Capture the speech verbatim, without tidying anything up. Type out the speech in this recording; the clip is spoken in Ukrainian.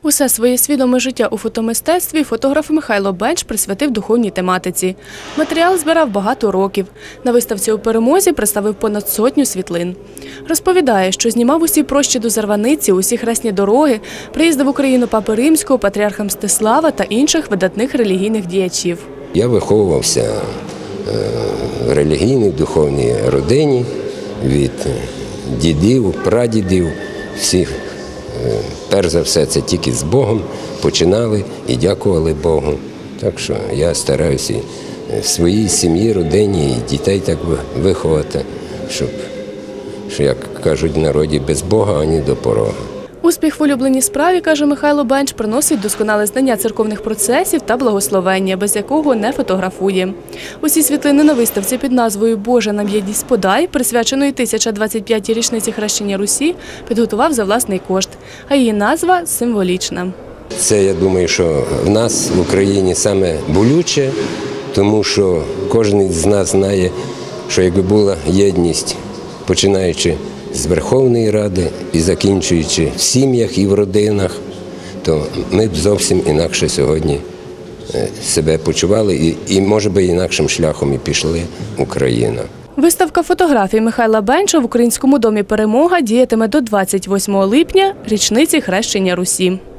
Усе своє свідоме життя у фотомистецтві фотограф Михайло Бенч присвятив духовній тематиці. Матеріал збирав багато років. На виставці у Перемозі представив понад сотню світлин. Розповідає, що знімав усі прощі до Зарваниці, усі хресні дороги, приїздив в Україну Папи Римського, патріарха Мстислава та інших видатних релігійних діячів. Я виховувався в релігійній, духовній родині від дідів, прадідів, всіх. Перш за все, це тільки з Богом починали і дякували Богу. Так що я стараюся в своїй сім'ї, родині і дітей так виховати, щоб, що, як кажуть в народі, без Бога ані до порога. Успіх в улюбленій справі, каже Михайло Бенч, приносить досконале знання церковних процесів та благословення, без якого не фотографує. Усі світлини на виставці під назвою «Божа нам єдність подай», присвяченої тисяча двадцять п'ятій річниці хрещення Русі, підготував за власний кошт, а її назва символічна. Це, я думаю, що в нас в Україні саме болюче, тому що кожен з нас знає, що якби була єдність, починаючи з Верховної Ради і закінчуючи в сім'ях і в родинах, то ми б зовсім інакше сьогодні себе почували і, і може би, інакшим шляхом і пішли Україна. Виставка фотографій Михайла Бенча в Українському домі «Перемога» діятиме до двадцять восьмого липня, річниці хрещення Русі.